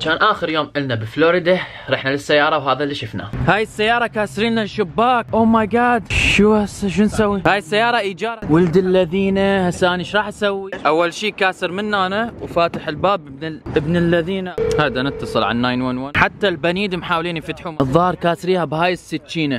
كان اخر يوم لنا بفلوريدا، رحنا للسياره وهذا اللي شفناه. هاي السياره كاسرين لنا الشباك. او ماي جاد، شو هسه شو نسوي؟ هاي السياره ايجار. ولد الذين هسه انا ايش راح اسوي؟ اول شيء كاسر منه انا وفاتح الباب ابن الذين. هذا نتصل على 911. حتى البنيد محاولين يفتحون، الظاهر كاسريها بهاي السكينه.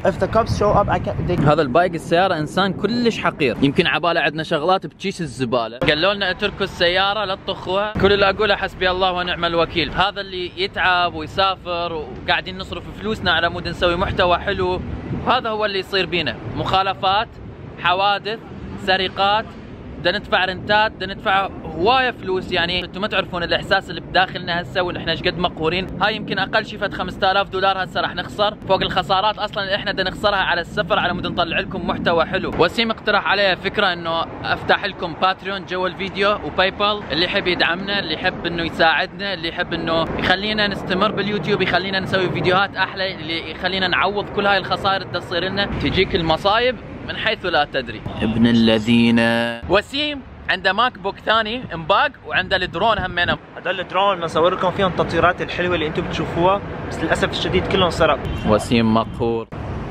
هذا البايق السياره انسان كلش حقير، يمكن عباله عندنا شغلات بكيس الزباله. قالوا لنا اتركوا السياره لا تطخوها. كل اللي اقوله حسبي الله ونعم الوكيل. هذا اللي يتعب ويسافر وقاعدين نصرف فلوسنا على مود نسوي محتوى حلو، هذا هو اللي يصير بينا. مخالفات، حوادث، سرقات، بدنا ندفع رنتات، بدنا ندفع هوايه فلوس. يعني انتم ما تعرفون الاحساس اللي بداخلنا هسه وان احنا ايش قد مقهورين. هاي يمكن اقل شيء فد $5000 هسه راح نخسر فوق الخسارات اصلا اللي احنا بدنا نخسرها على السفر على مود نطلع لكم محتوى حلو. وسيم اقترح علي فكره انه افتح لكم باتريون جوا الفيديو وباي بال، اللي يحب يدعمنا، اللي يحب انه يساعدنا، اللي يحب انه يخلينا نستمر باليوتيوب، يخلينا نسوي فيديوهات احلى، اللي يخلينا نعوض كل هاي الخسائر اللي تصير لنا. تجيك المصايب من حيث لا تدري. ابن الذين. وسيم عنده ماك بوك ثاني مباق وعنده الدرون همينه. هذول الدرون بنصور لكم فيهم التطويرات الحلوه اللي انتم بتشوفوها، بس للاسف الشديد كلهم سرق. وسيم مقهور.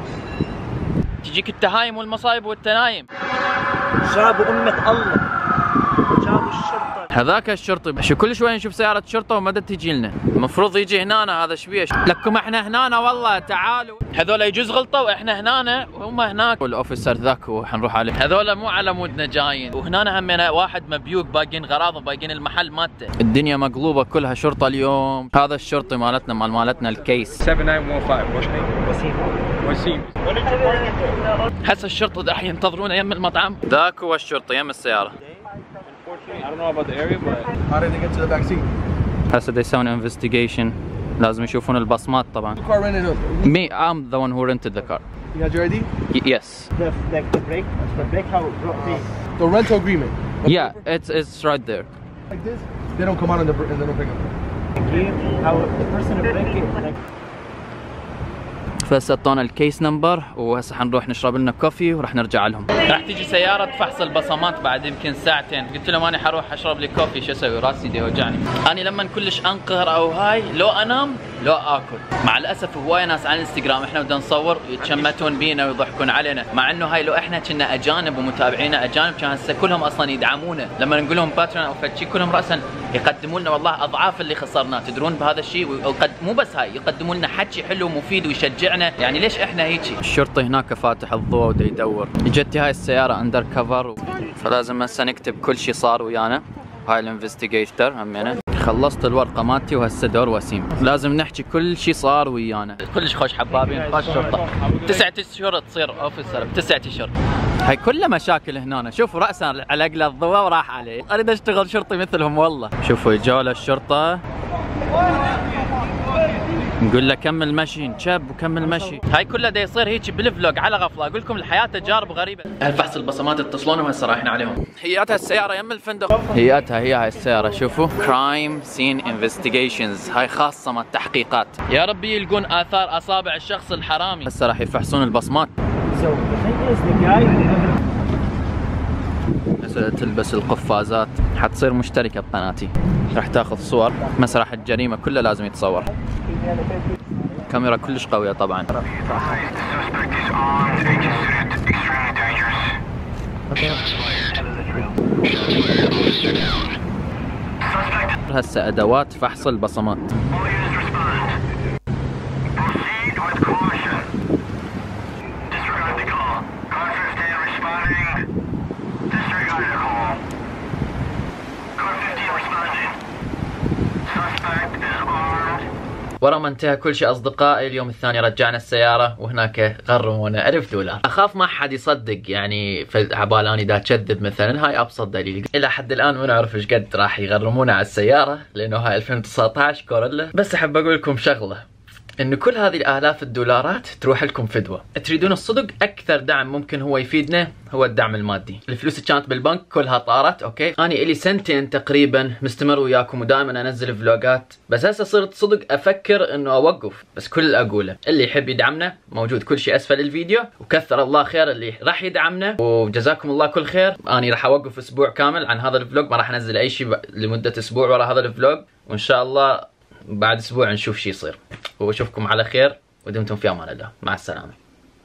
تجيك التهايم والمصايب والتنايم. جابوا امة الله، جابوا الشرطه. هذاك الشرطي شو كل شوي نشوف سيارة شرطة وما تجي لنا، المفروض يجي هنا. هذا شبيه لكم احنا هنا والله تعالوا. هذول يجوز غلطة واحنا هنا وهم هناك. والاوفيسر ذاك وحنروح عليه. هذول مو على مودنا جايين، وهنا همنا واحد مبيوق باقين غراضه باقين المحل مالته. الدنيا مقلوبة كلها شرطة اليوم. هذا الشرطي مالتنا مالتنا الكيس 7915. وسيم. هسه الشرطة دحين ينتظرونا يم المطعم. ذاك هو الشرطي يم السيارة. I don't know about the area, but how did they get to the back seat? هسه يسوون انفستيجيشن، لازم يشوفون البصمات طبعا. Who car rented it? Me, I'm the one who rented the car. You had your ID? Yes. The brake how it broke me. The rental agreement. Yeah, it's right there. Like this, they don't come out and they don't bring up. How the person breaking like. فهسه اعطونا الكيس نمبر وهسه حنروح نشرب لنا كوفي وراح نرجع لهم. راح تيجي سيارة تفحص البصمات بعد يمكن ساعتين. قلت لهم انا حروح اشرب لي كوفي، شو اسوي راسي دي يوجعني. انا لما كلش انقهر او هاي لو انام لو اكل. مع الاسف هوايه ناس على الانستغرام احنا بدنا نصور يتشمتون بينا ويضحكون علينا، مع انه هاي لو احنا كنا اجانب ومتابعينا اجانب كان هسه كلهم اصلا يدعمونا. لما نقول لهم باترون او فد شيء كلهم راسا يقدموا لنا والله اضعاف اللي خسرناه. تدرون بهذا الشيء مو بس هاي، يقدموا لنا حكي حلو ومفيد ويشجعنا. يعني ليش احنا هيجي؟ الشرطي هناك فاتح الضوء ودا يدور. اجتي هاي السياره اندر كفر فلازم هسه نكتب كل شيء صار ويانا. هاي الانفستيجيتر همينه. خلصت الورقه مالتي وهسه دور وسيم، لازم نحكي كل شيء صار ويانا. كلش خوش حبابين، خوش شرطه. 9 اشهر تصير اوفيسر ب9 اشهر. هاي كلها مشاكل هنا. شوفوا راسا علق له الضوء وراح عليه. اريد اشتغل شرطي مثلهم والله. شوفوا اجوا الشرطه نقول له كمل مشي، نشب وكمل مشي. هاي كلها دا يصير هيك بالفلوج على غفله. اقول لكم الحياه تجارب غريبه. الفحص البصمات اتصلون وهسه رايحين عليهم. هياتها السياره يم الفندق. هياتها هي هاي السياره. شوفوا كرايم سين انفستيجيشنز، هاي خاصه مع التحقيقات. يا ربي يلقون اثار اصابع الشخص الحرامي. هسه راح يفحصون البصمات. هسه تلبس القفازات، حتصير مشتركه بقناتي. راح تاخذ صور مسرح الجريمه كله لازم يتصور. كاميرا كلش قويه طبعا. هسه ادوات فحص البصمات. ورا ما انتهى كل شيء اصدقائي، اليوم الثاني رجعنا السياره وهناك غرمونا $1000. اخاف ما حد يصدق، يعني عبالاني دا كذب مثلا. هاي ابسط دليل. الى حد الان ما نعرف ايش قد راح يغرمونا على السياره لانه هاي 2019 كورولا. بس احب اقول لكم شغله، انه كل هذه الالاف الدولارات تروح لكم فدوه. تريدون الصدق اكثر دعم ممكن هو يفيدنا هو الدعم المادي. الفلوس اللي كانت بالبنك كلها طارت. اوكي انا الي سنتين تقريبا مستمر وياكم ودائما انزل فلوجات، بس هسه صرت صدق افكر انه اوقف. بس كل اللي اقوله اللي يحب يدعمنا موجود كل شيء اسفل الفيديو، وكثر الله خير اللي راح يدعمنا وجزاكم الله كل خير. اني راح اوقف اسبوع كامل عن هذا الفلوج، ما راح انزل اي شيء لمده اسبوع ورا هذا الفلوج، وان شاء الله بعد اسبوع نشوف شو يصير. واشوفكم على خير ودمتم في امان الله. مع السلامه.